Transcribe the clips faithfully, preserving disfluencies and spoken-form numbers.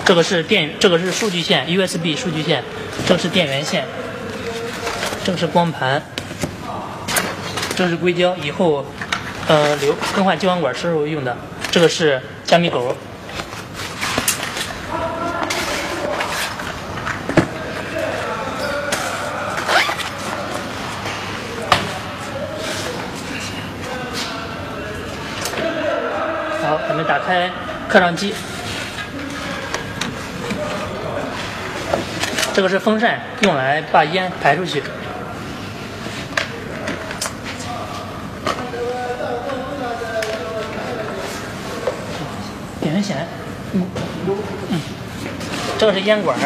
这个是电，这个是数据线 ，U S B 数据线，这个是电源线，这个是光盘，这是硅胶，以后呃流更换接管管时候用的。这个是加密口。好，咱们打开刻上机。这个是风扇，用来把烟排出去。点源线，嗯嗯，这个是烟管，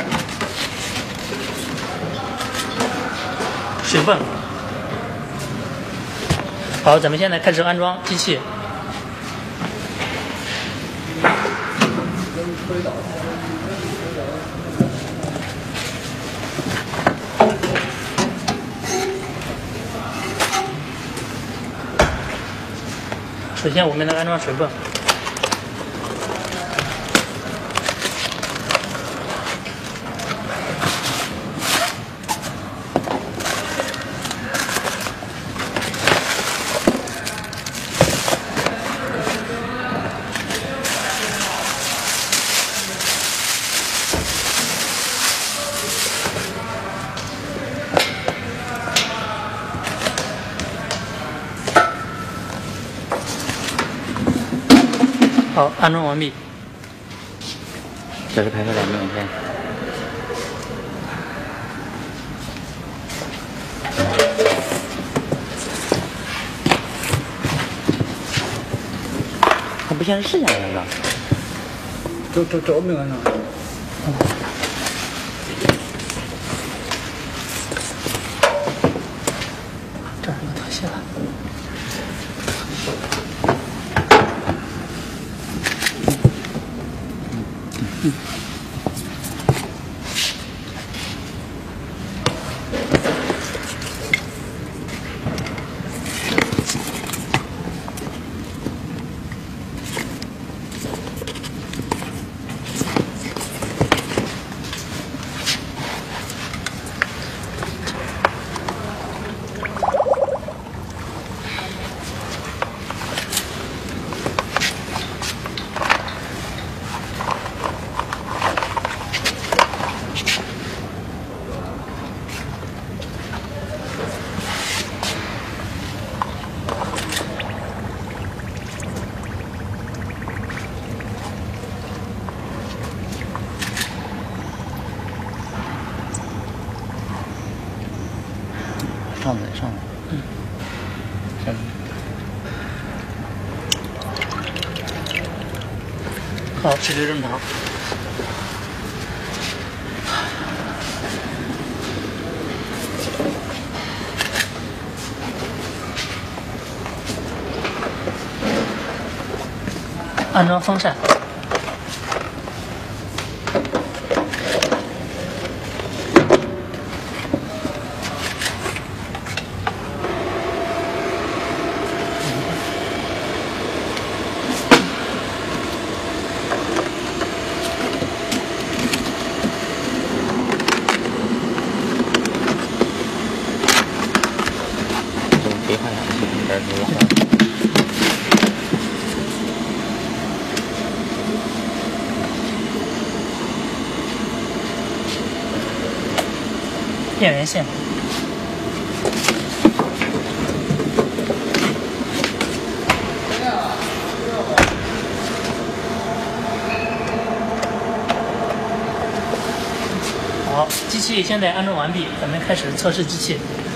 水泵。好，咱们现在开始安装机器。首先，我们来安装水泵。好，安装完毕。 这是拍摄两张影片。它不显示时间了是吧？ 这这这没安上。 嗯。这儿有个特写了。嗯。 上来上来， 嗯， 上来。 好，持续正常。安装风扇。 别看了，这儿是了。 电源线。好，机器现在安装完毕，咱们开始测试机器。